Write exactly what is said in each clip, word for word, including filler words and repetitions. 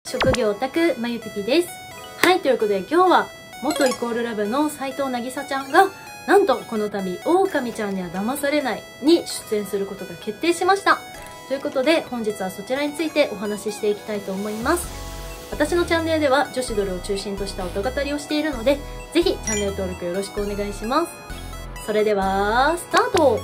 職業オタクまゆぴぴです。はい、ということで今日は元イコールラブの斉藤なぎさちゃんがなんとこの度狼ちゃんには騙されないに出演することが決定しました。ということで本日はそちらについてお話ししていきたいと思います。私のチャンネルでは女子ドルを中心とした音語りをしているので、ぜひチャンネル登録よろしくお願いします。それではスタート。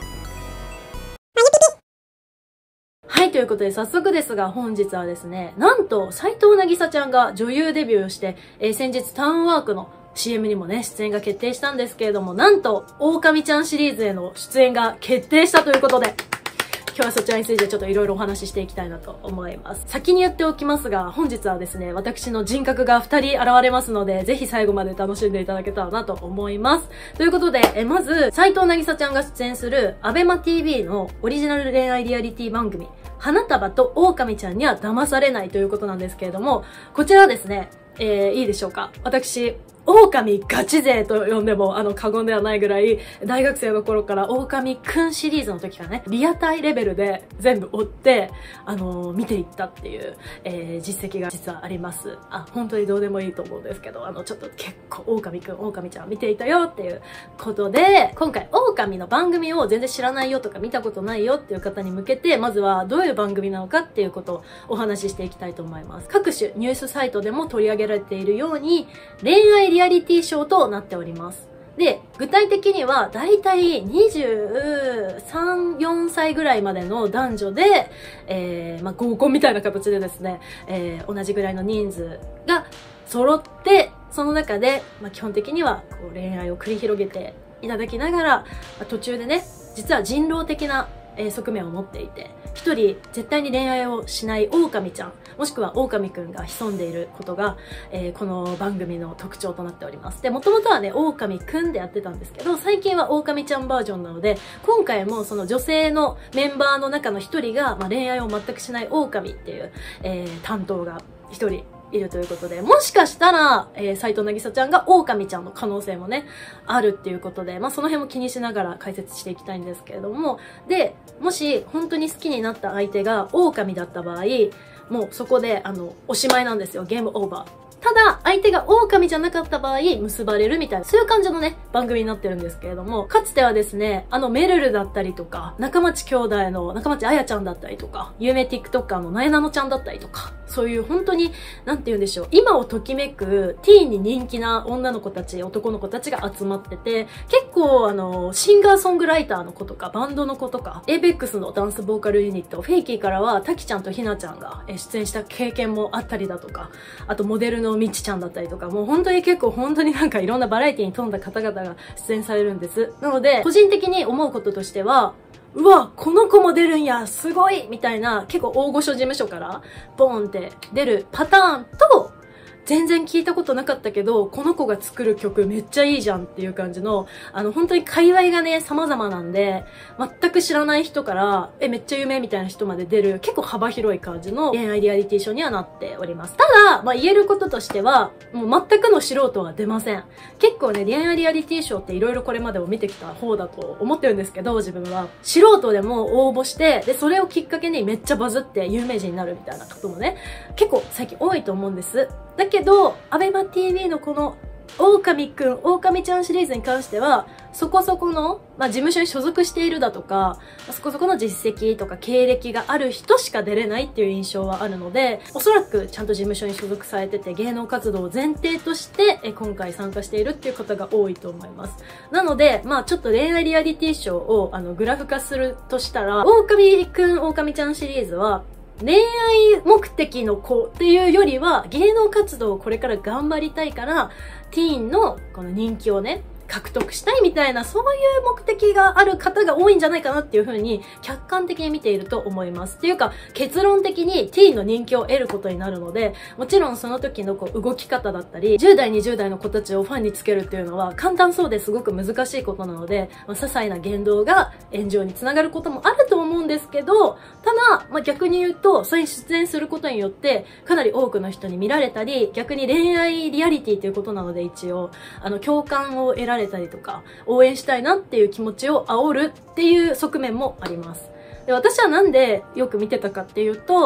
はい、ということで早速ですが本日はですね、なんと斉藤なぎさちゃんが女優デビューをして、えー、先日タウンワークの シーエム にもね出演が決定したんですけれども、なんと狼ちゃんシリーズへの出演が決定したということで、今日はそちらについてちょっといろいろお話ししていきたいなと思います。先に言っておきますが、本日はですね、私の人格がふたり現れますので、ぜひ最後まで楽しんでいただけたらなと思います。ということで、えまず、斉藤なぎさちゃんが出演するアベマ ティーブイ のオリジナル恋愛リアリティ番組、花束と狼ちゃんには騙されないということなんですけれども、こちらはですね、えー、いいでしょうか。私、狼ガチ勢と呼んでもあの過言ではないぐらい、大学生の頃から狼くんシリーズの時からね、リアタイレベルで全部追って、あのー、見ていったっていう、えー、実績が実はあります。あ、本当にどうでもいいと思うんですけど、あの、ちょっと結構狼くん、狼ちゃん見ていたよっていうことで、今回狼の番組を全然知らないよとか見たことないよっていう方に向けて、まずはどういう番組なのかっていうことをお話ししていきたいと思います。各種ニュースサイトでも取り上げられているように、恋愛リアリティショーとなっております。で、具体的にはだいたいにじゅうさん、よんさいぐらいまでの男女で、えー、まあ合コンみたいな形でですね、えー、同じぐらいの人数が揃って、その中で、まあ基本的にはこう恋愛を繰り広げていただきながら、まあ、途中でね、実は人狼的なえー、側面を持っていて、一人絶対に恋愛をしない狼ちゃん、もしくは狼くんが潜んでいることが、えー、この番組の特徴となっております。で、もともとはね、狼くんでやってたんですけど、最近は狼ちゃんバージョンなので、今回もその女性のメンバーの中の一人が、まあ、恋愛を全くしない狼っていう、えー、担当が一人いるということで、もしかしたら、えー、斉藤なぎさちゃんが狼ちゃんの可能性もね、あるっていうことで、まあその辺も気にしながら解説していきたいんですけれども、で、もし本当に好きになった相手が狼だった場合、もうそこで、あの、おしまいなんですよ。ゲームオーバー。ただ、相手が狼じゃなかった場合、結ばれるみたいな、そういう感じのね、番組になってるんですけれども、かつてはですね、あのメルルだったりとか、中町兄弟の中町あやちゃんだったりとか、有名 TikToker のなえなのちゃんだったりとか、そういう本当に、なんて言うんでしょう、今をときめくティーンに人気な女の子たち、男の子たちが集まってて、結構あの、シンガーソングライターの子とか、バンドの子とか、エイベックスのダンスボーカルユニット、フェイキーからは、タキちゃんとひなちゃんが出演した経験もあったりだとか、あとモデルのみちちゃんだったりとか、もう本当に結構本当になんかいろんなバラエティに富んだ方々が出演されるんです。なので、個人的に思うこととしては、うわ、この子も出るんや、すごいみたいな、結構大御所事務所からボーンって出るパターンと、全然聞いたことなかったけど、この子が作る曲めっちゃいいじゃんっていう感じの、あの、本当に界隈がね、様々なんで、全く知らない人から、え、めっちゃ有名みたいな人まで出る、結構幅広い感じの恋愛リアリティショーにはなっております。ただ、まあ、言えることとしては、もう全くの素人は出ません。結構ね、恋愛リアリティショーって色々これまでを見てきた方だと思ってるんですけど、自分は。素人でも応募して、で、それをきっかけにめっちゃバズって有名人になるみたいなこともね、結構最近多いと思うんです。だけど、アベマ ティーブイ のこの、狼くん、狼ちゃんシリーズに関しては、そこそこの、まあ、事務所に所属しているだとか、そこそこの実績とか経歴がある人しか出れないっていう印象はあるので、おそらくちゃんと事務所に所属されてて、芸能活動を前提として、え今回参加しているっていう方が多いと思います。なので、まあちょっと恋愛リアリティショーをあのグラフ化するとしたら、狼くん、狼ちゃんシリーズは、恋愛目的の子っていうよりは芸能活動をこれから頑張りたいからティーンのこの人気をね獲得したいみたいな、そういう目的がある方が多いんじゃないかなっていう風に客観的に見ていると思います。っていうか結論的にティーンの人気を得ることになるので、もちろんその時のこう動き方だったりじゅう代にじゅう代の子たちをファンにつけるっていうのは簡単そうですごく難しいことなので、まあ、些細な言動が炎上につながることもあると思うんですけど、ただ、まあ、逆に言うとそれに出演することによってかなり多くの人に見られたり、逆に恋愛リアリティということなので一応あの共感を得られたりとか応援したいなっていう気持ちを煽るっていう側面もあります。で、私はなんでよく見てたかっていうと、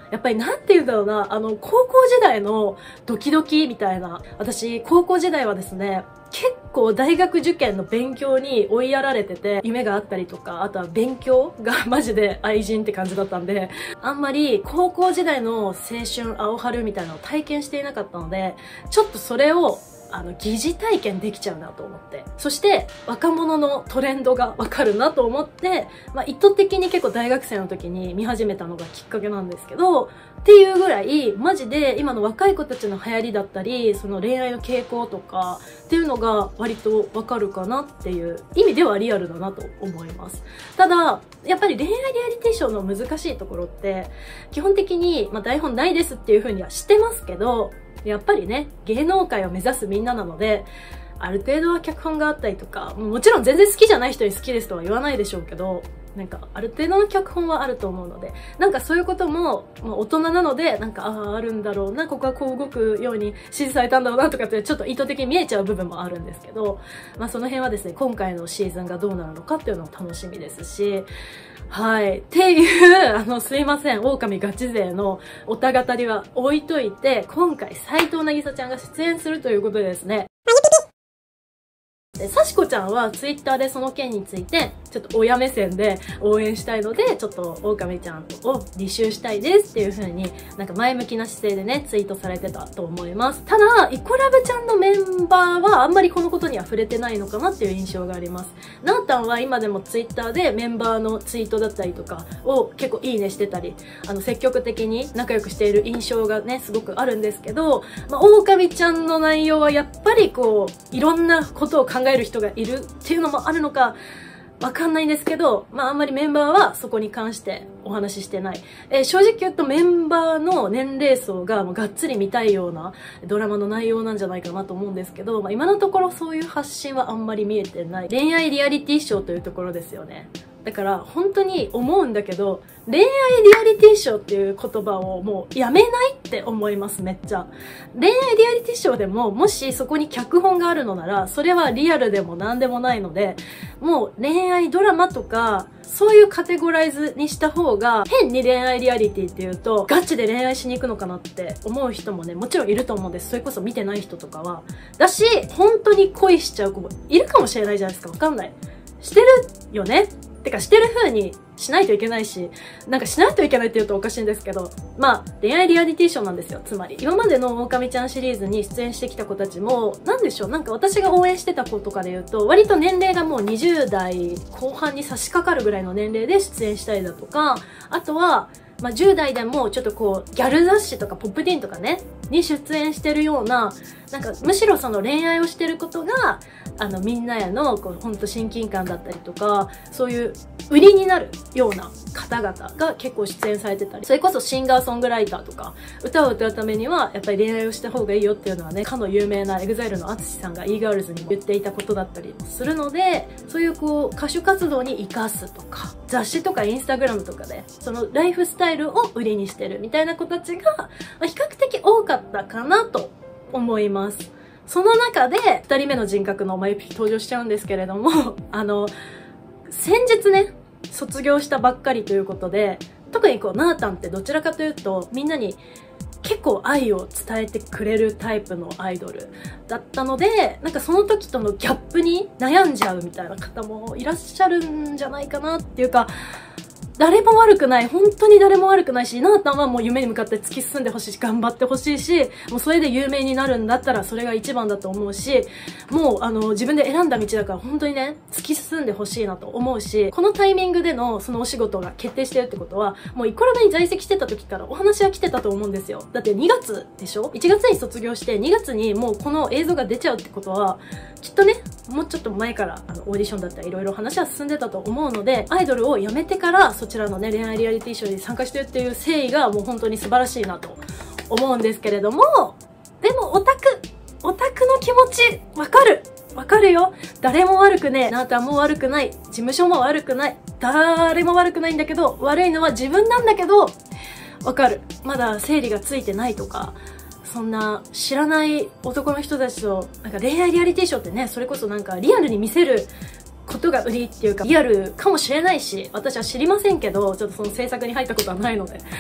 やっぱりなんて言うんだろうな、あの、高校時代のドキドキみたいな。私、高校時代はですね、結構大学受験の勉強に追いやられてて、夢があったりとか、あとは勉強がマジで愛人って感じだったんで、あんまり高校時代の青春青春みたいなのを体験していなかったので、ちょっとそれをあの、疑似体験できちゃうなと思って。そして、若者のトレンドがわかるなと思って、まあ、意図的に結構大学生の時に見始めたのがきっかけなんですけど、っていうぐらい、マジで今の若い子たちの流行りだったり、その恋愛の傾向とか、っていうのが割とわかるかなっていう意味ではリアルだなと思います。ただ、やっぱり恋愛リアリティショーの難しいところって、基本的に、まあ、台本ないですっていう風にはしてますけど、やっぱりね、芸能界を目指すみんななので、ある程度は脚本があったりとか、もちろん全然好きじゃない人に好きですとは言わないでしょうけど、なんかある程度の脚本はあると思うので、なんかそういうことも、まあ、大人なので、なんか、ああ、あるんだろうな、ここはこう動くように指示されたんだろうなとかってちょっと意図的に見えちゃう部分もあるんですけど、まあその辺はですね、今回のシーズンがどうなるのかっていうのも楽しみですし、はい。っていう、あの、すいません。狼ガチ勢のおたがたりは置いといて、今回、斉藤なぎさちゃんが出演するということでですね。で、さしこちゃんはツイッターでその件について、ちょっと親目線で応援したいので、ちょっと狼ちゃんを履修したいですっていう風に、なんか前向きな姿勢でね、ツイートされてたと思います。ただ、イコラブちゃんのメンバーはあんまりこのことには触れてないのかなっていう印象があります。なーたんは今でもツイッターでメンバーのツイートだったりとかを結構いいねしてたり、あの、積極的に仲良くしている印象がね、すごくあるんですけど、まあ、狼ちゃんの内容はやっぱりこう、いろんなことを考える人がいるっていうのもあるのか、わかんないんですけど、まああんまりメンバーはそこに関してお話ししてない。えー、正直言うとメンバーの年齢層がもうがっつり見たいようなドラマの内容なんじゃないかなと思うんですけど、まあ今のところそういう発信はあんまり見えてない。恋愛リアリティショーというところですよね。だから本当に思うんだけど、恋愛リアリティショーっていう言葉をもうやめないって思います、めっちゃ。恋愛リアリティショーでも、もしそこに脚本があるのなら、それはリアルでも何でもないので、もう恋愛ドラマとか、そういうカテゴライズにした方が、変に恋愛リアリティっていうと、ガチで恋愛しに行くのかなって思う人もね、もちろんいると思うんです。それこそ見てない人とかは。だし、本当に恋しちゃう子もいるかもしれないじゃないですか。わかんない。してるよね。てかしてる風にしないといけないし、なんかしないといけないって言うとおかしいんですけど、まあ、恋愛リアリティショーなんですよ、つまり。今までの狼ちゃんシリーズに出演してきた子たちも、なんでしょう、なんか私が応援してた子とかで言うと、割と年齢がもうにじゅう代後半に差し掛かるぐらいの年齢で出演したりだとか、あとは、まあ、じゅう代でもちょっとこう、ギャル雑誌とかポップティーンとかね、に出演してるような、なんかむしろその恋愛をしてることが、あのみんなへのこうほんと親近感だったりとか、そういう売りになるような方々が結構出演されてたり、それこそシンガーソングライターとか、歌を歌うためにはやっぱり恋愛をした方がいいよっていうのはね、かの有名な エグザイル の アツシさんが e ガールズにも言っていたことだったりもするので、そういうこう歌手活動に活かすとか、雑誌とかインスタグラムとかで、そのライフスタイルを売りにしてるみたいな子たちが、まあ、比較的多かったかなと思います。その中で、二人目の人格のまゆぴき登場しちゃうんですけれども、あの、先日ね、卒業したばっかりということで、特にこう、なーたんってどちらかというと、みんなに結構愛を伝えてくれるタイプのアイドルだったので、なんかその時とのギャップに悩んじゃうみたいな方もいらっしゃるんじゃないかなっていうか、誰も悪くない。本当に誰も悪くないし、なーたんはもう夢に向かって突き進んでほしいし、頑張ってほしいし、もうそれで有名になるんだったらそれが一番だと思うし、もうあの自分で選んだ道だから本当にね、突き進んでほしいなと思うし、このタイミングでのそのお仕事が決定してるってことは、もうイコラブに在籍してた時からお話は来てたと思うんですよ。だってにがつでしょ ?いち 月に卒業してにがつにもうこの映像が出ちゃうってことは、きっとね、もうちょっと前からあのオーディションだったりいろいろ話は進んでたと思うので、アイドルを辞めてからそちらのね、恋愛リアリティショーに参加してるっていう誠意がもう本当に素晴らしいなと思うんですけれども、でもオタク、オタクの気持ちわかるわかるよ。誰も悪くねえ。なーたんも悪くない。事務所も悪くない。誰も悪くないんだけど、悪いのは自分なんだけど、わかる。まだ整理がついてないとか、そんな知らない男の人たちと、なんか恋愛リアリティショーってね、それこそなんかリアルに見せることが売りっていうか、リアルかもしれないし、私は知りませんけど、ちょっとその制作に入ったことはないので。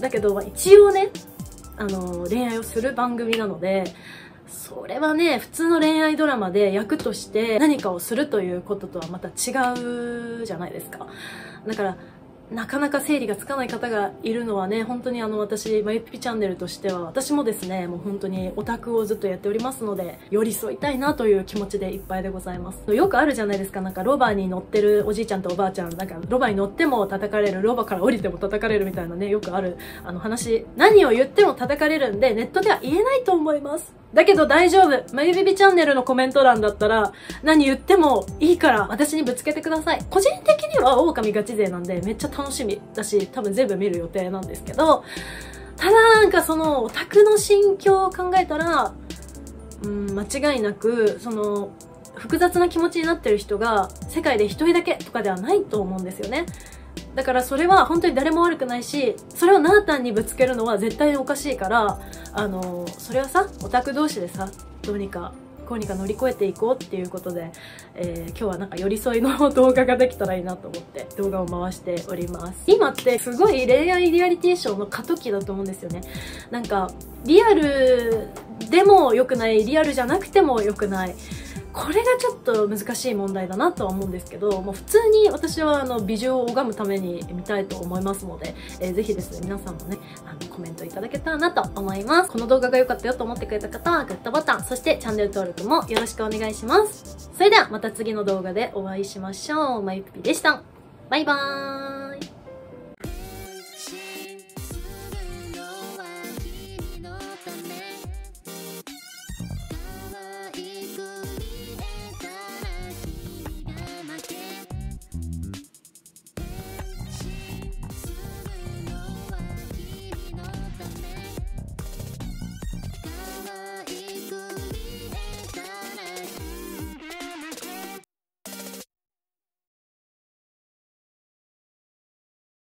だけど、一応ね、あの、恋愛をする番組なので、それはね、普通の恋愛ドラマで役として何かをするということとはまた違うじゃないですか。だから、なかなか整理がつかない方がいるのはね、本当にあの私、まゆぴぴチャンネルとしては、私もですね、もう本当にオタクをずっとやっておりますので、寄り添いたいなという気持ちでいっぱいでございます。よくあるじゃないですか、なんかロバに乗ってるおじいちゃんとおばあちゃん、なんかロバに乗っても叩かれる、ロバから降りても叩かれるみたいなね、よくあるあの話、何を言っても叩かれるんで、ネットでは言えないと思います。だけど大丈夫。まゆびびチャンネルのコメント欄だったら、何言ってもいいから私にぶつけてください。個人的には狼ガチ勢なんでめっちゃ楽しみだし、多分全部見る予定なんですけど、ただなんかそのオタクの心境を考えたら、うん、間違いなく、その、複雑な気持ちになってる人が世界で一人だけとかではないと思うんですよね。だからそれは本当に誰も悪くないし、それをナータンにぶつけるのは絶対におかしいから、あの、それはさ、オタク同士でさ、どうにか、こうにか乗り越えていこうっていうことで、えー、今日はなんか寄り添いの動画ができたらいいなと思って動画を回しております。今ってすごい恋愛リアリティショーの過渡期だと思うんですよね。なんか、リアルでも良くない、リアルじゃなくても良くない。これがちょっと難しい問題だなとは思うんですけど、もう普通に私はあの美女を拝むために見たいと思いますので、えー、ぜひですね、皆さんもね、あのコメントいただけたらなと思います。この動画が良かったよと思ってくれた方はグッドボタン、そしてチャンネル登録もよろしくお願いします。それではまた次の動画でお会いしましょう。まゆぴぴでした。バイバーイ。